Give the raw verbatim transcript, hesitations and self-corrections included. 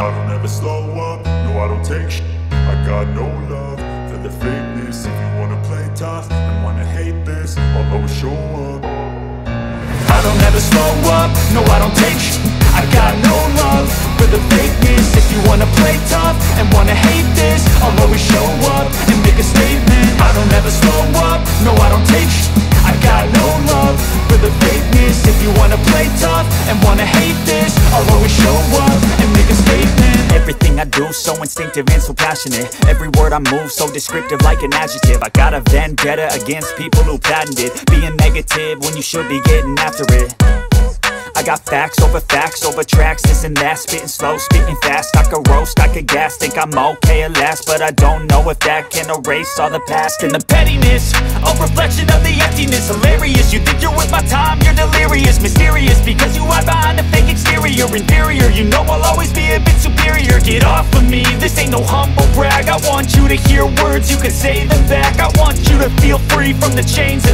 I don't ever slow up, no I don't take shit. I got no love for the fakeness. If you wanna play tough and wanna hate this, I'll always show up. I don't ever slow up, no I don't take shit. I got no love for the fakeness. If you wanna play tough and wanna hate this, I'll always show up and make a statement. I don't ever slow up, no I don't take shit. I got no love for the fakeness. If you wanna play tough and wanna hate this, I'll always show up and make a statement. Everything I do so instinctive and so passionate. Every word I move so descriptive like an adjective. I got a vendetta against people who patented being negative when you should be getting after it. I got facts over facts over tracks, this and that. Spitting slow, spitting fast, I could roast, I could gas. Think I'm okay at last, but I don't know if that can erase all the past. And the pettiness, a reflection of the emptiness. Hilarious, you think you're worth my time, you're delirious. Mysterious, because you hide behind a fake exterior. Inferior, you know I'll always be a bit superior. Get off of me, this ain't no humble brag. I want you to hear words, you can say them back. I want you to feel free from the chains